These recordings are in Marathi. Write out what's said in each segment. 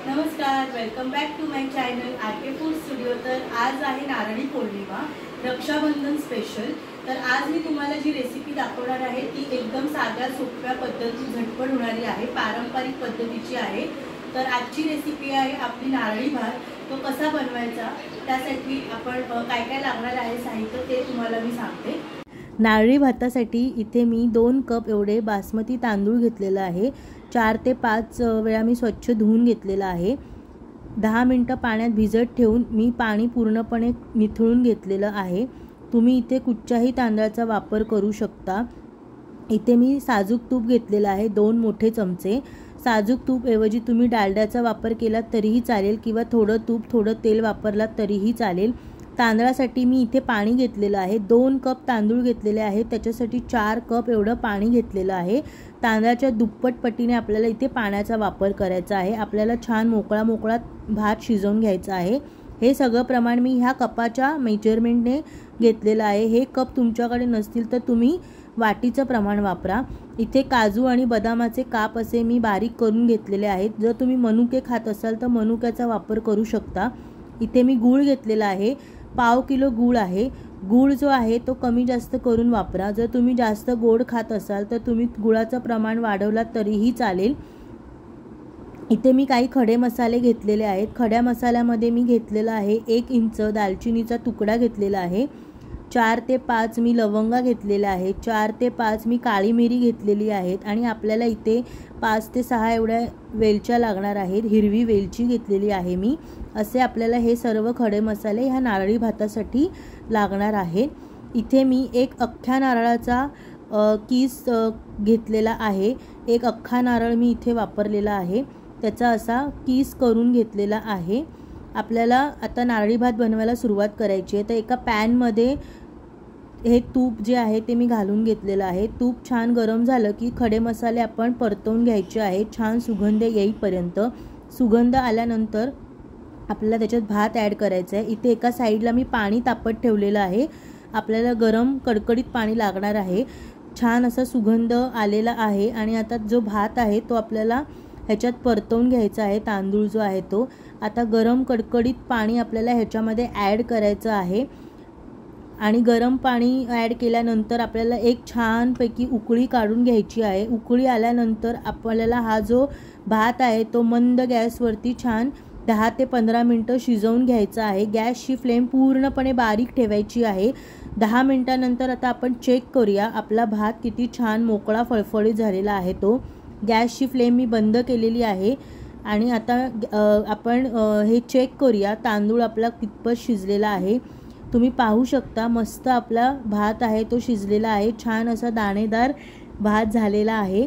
नमस्कार, welcome back to my channel RK food studio. तर आज आहे नारळी पौर्णिमा, रक्षाबंधन स्पेशल। तर आज मी तुम्हाला जी रेसिपी दाखवणार आहे ती एकदम साध्या सोप्या पद्धतीत झटपट होणारी आहे, पारंपरिक पद्धतीची आहे। तर आजची रेसिपी आहे आपली नारळी भात। तो कसा बनवायचा, त्यासाठी आपण काय काय लागणार आहे साहित्य ते तुम्हाला मी सांगते। नारळी भातासाठी इथे मी 2 कप एवढे बासमती तांदूळ घेतलेला आहे। 4 ते 5 वेळा मी स्वच्छ धुवून घेतलेला आहे। 10 मिनिटं पाण्यात भिजत ठेवून मी पाणी पूर्णपणे निथळून घेतलेलं आहे। तुम्ही इथे कुठच्याही तांदळाचा वापर करू शकता। इथे मी साजूक तूप घेतलेलं आहे 2 मोठे चमचे। साजूक तूप ऐवजी तुम्ही डालड्याचा वापर केला तरीही चालेल किंवा थोडं तूप थोडं तेल वापरलात तरीही चालेल। तांदळासाठी मी इथे पाणी घेतलेलं आहे। 2 कप तांदूळ घेतलेले आहे, त्याच्यासाठी 4 कप एवढं पाणी घेतलेलं आहे। तांदळाच्या दुप्पट पटीने आपल्याला इथे पाण्याचा वापर करायचा आहे। आपल्याला छान मोकळा भात शिजवून घ्यायचा आहे। हे सगळं प्रमाण मी ह्या कपाच्या मेजरमेंटने घेतलेलं आहे। हे कप तुमच्याकडे नसतील तर तुम्ही वाटीचं प्रमाण वापरा। इथे काजू आणि बदामाचे काप असे मी बारीक करून घेतलेले आहेत। जर तुम्ही मनुके खात असाल तर मनुक्याचा वापर करू शकता। इथे मी गूळ घेतलेला आहे, 1/2 किलो गूळ आहे। गूळ जो आहे तो कमी जास्त करून वापरा। जर तुम्ही जास्त गोड खात असाल तर तुम्ही गुळाचं प्रमाण वाढवलात तरीही चालेल। इथे मी काही खडे मसाले घेतलेले आहेत। खड्या मसाल्यामध्ये मी घेतलेला आहे 1 इंच दालचिनीचा तुकडा घेतलेला आहे। 4 ते 5 मी लवंगा घेतलेल्या आहेत। 4 ते 5 मी काळी मिरी घेतलेली आहेत आणि आपल्याला इथे 5 ते 6 एवढ्या वेलच्या लागणार आहेत। हिरवी वेलची घेतलेली आहे मी। असे आपल्याला हे सर्व खडे मसाले ह्या नारळी भातासाठी लागणार आहेत। इथे मी एक अख्ख्या नारळाचा किस घेतलेला आहे। एक अख्खा नारळ मी इथे वापरलेला आहे, त्याचा असा किस करून घेतलेला आहे। आपल्याला आता नारळी भात बनवायला सुरुवात करायची आहे। तर एका पॅनमध्ये हे तूप जे आहे ते मी घालून घेतलेलं आहे। तूप छान गरम झालं की खडे मसाले आपण परतवून घ्यायचे आहे, छान सुगंध येईपर्यंत। सुगंध आल्यानंतर आपल्याला त्याच्यात भात ॲड करायचा आहे। इथे एका साईडला मी पाणी तापत ठेवलेलं आहे। आपल्याला गरम कडकडीत पाणी लागणार आहे। छान असा सुगंध आलेला आहे आणि आता जो भात आहे तो आपल्याला ह्याच्यात परतवून घ्यायचा आहे। तांदूळ जो आहे तो आता गरम कडकडीत पाणी आपल्याला ह्याच्यामध्ये ॲड करायचं आहे आणि गरम पाणी ॲड केल्यानंतर आपल्याला एक छानपैकी उकळी काढून घ्यायची आहे। उकळी आल्यानंतर आपल्याला हा जो भात आहे तो मंद गॅसवरती छान 10 ते 15 मिनिटं शिजवून घ्यायचा आहे। गॅसची फ्लेम पूर्णपणे बारीक ठेवायची आहे। 10 मिनिटानंतर आता आपण चेक करूया आपला भात किती छान मोकळा फळफळीत झालेला आहे तो। गॅसची फ्लेम मी बंद केलेली आहे आणि आता आपण हे चेक करूया तांदूळ आपला कितपत शिजलेला आहे। तुम्ही पाहू शकता मस्त आपला भात आहे तो शिजलेला आहे। छान असा दाणेदार भात झालेला आहे,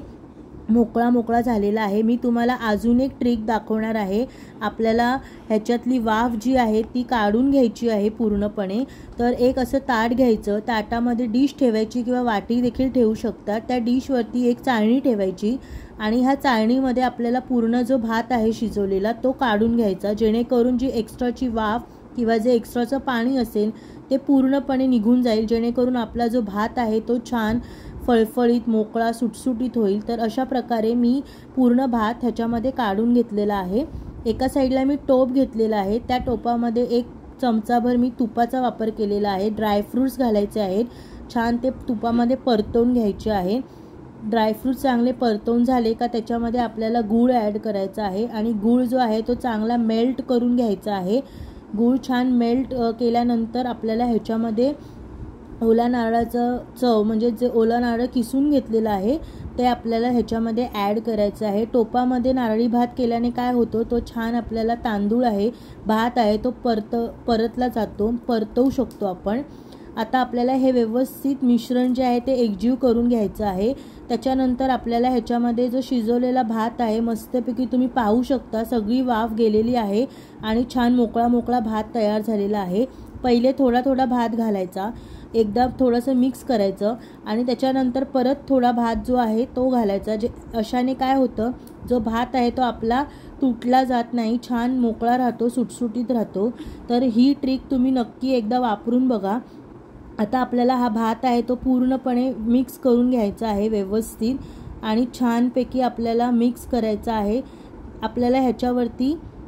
मोकळा झालेला आहे। मी तुम्हाला अजून एक ट्रिक दाखवणार आहे। आपल्याला ह्याच्यातली वाफ जी आहे ती काढून घ्यायची आहे पूर्णपणे। तर एक असं ताट घ्यायचं, ताटामध्ये डिश ठेवायची किंवा वाटी देखील ठेवू शकता। त्या डिशवरती एक चाळणी ठेवायची आणि ह्या चाळणीमध्ये आपल्याला पूर्ण जो भात आहे शिजवलेला तो काढून घ्यायचा, जेणेकरून जी एक्स्ट्राची वाफ किंवा जे एक्स्ट्राचं पाणी असेल ते पूर्णपणे निघून जाईल, जेणेकरून आपला जो भात आहे तो छान फळफळीत मोकळा सुटसुटीत होईल। तर अशा प्रकारे मी पूर्ण भात ह्याच्यामध्ये काढून घेतलेला आहे। एका साईडला मी टोप घेतलेला आहे, त्या टोपामध्ये 1 चमचाभर मी तुपाचा वापर केलेला आहे। ड्रायफ्रूट्स घालायचे आहेत, छान ते तुपामध्ये परतवून घ्यायचे आहे। ड्रायफ्रूट्स चांगले परतवून झाले का त्याच्यामध्ये आपल्याला गूळ ॲड करायचा आहे आणि गूळ जो आहे तो चांगला मेल्ट करून घ्यायचा आहे। गूळ छान मेल्ट केल्यानंतर आपल्याला ह्याच्यामध्ये ओला नारळाचं चव म्हणजे जे ओला नारळ किसून घेतलेलं आहे ते आपल्याला ह्याच्यामध्ये ॲड करायचं आहे। टोपामध्ये नारळी भात केल्याने काय होतं, तो छान आपल्याला तांदूळ आहे भात आहे तो परतला जातो, परतवू शकतो आपण। आता आपल्याला हे व्यवस्थित मिश्रण जे आहे ते एकजीव करून घ्यायचं आहे। त्याच्यानंतर आपल्याला ह्याच्यामध्ये जो शिजवलेला भात आहे मस्तपैकी तुम्ही पाहू शकता सगळी वाफ गेलेली आहे आणि छान मोकळा भात तयार झालेला आहे। पहिले थोडा भात घालायचा, एकदा थोडंसं मिक्स करायचं आणि त्याच्यानंतर परत थोडा भात जो आहे तो घालायचा। अशाने काय होतं, जो भात आहे तो आपला तुटला जात नाही, छान मोकळा राहतो, सुटसुटीत राहतो। तर ही ट्रिक तुम्ही नक्की एकदा वापरून बघा। आता आपल्याला हा भात आहे तो पूर्णपणे मिक्स करून घ्यायचा आहे व्यवस्थित आणि छानपैकी आपल्याला मिक्स करायचा आहे। आपल्याला ह्याच्यावरती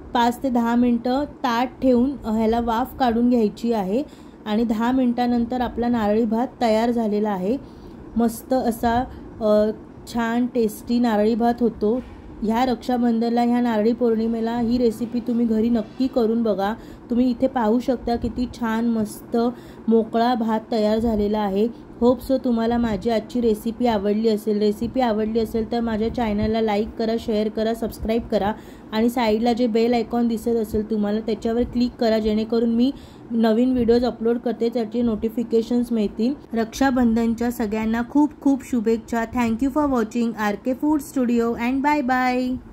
5 ते 10 मिनटं ताट ठेवून ह्याला वाफ काढून घ्यायची आहे आणि 10 मिनटानंतर आपला नारळी भात तयार झालेला आहे। मस्त असा छान टेस्टी नारळी भात होतो। ह्या रक्षाबंधनला, ह्या नारळी पौर्णिमेला ही रेसिपी तुम्ही घरी नक्की करून बघा। तुम्ही इथे पाहू शकता किती छान मस्त मोकळा भात तयार झालेला आहे। होप सो तुम्हाला माझी आजची रेसिपी आवडली असेल। रेसिपी आवडली असेल तर माझ्या चॅनलला लाईक करा, शेअर करा, सबस्क्राईब करा आणि साईडला जे बेल आयकॉन दिसत असेल तुम्हाला त्याच्यावर क्लिक करा, जेणेकरून मी नवीन व्हिडिओज अपलोड करते त्याचे नोटिफिकेशन्स मिळतील। रक्षाबंधनच्या सगळ्यांना खूप खूप शुभेच्छा। Thank you for watching RK food studio and bye bye.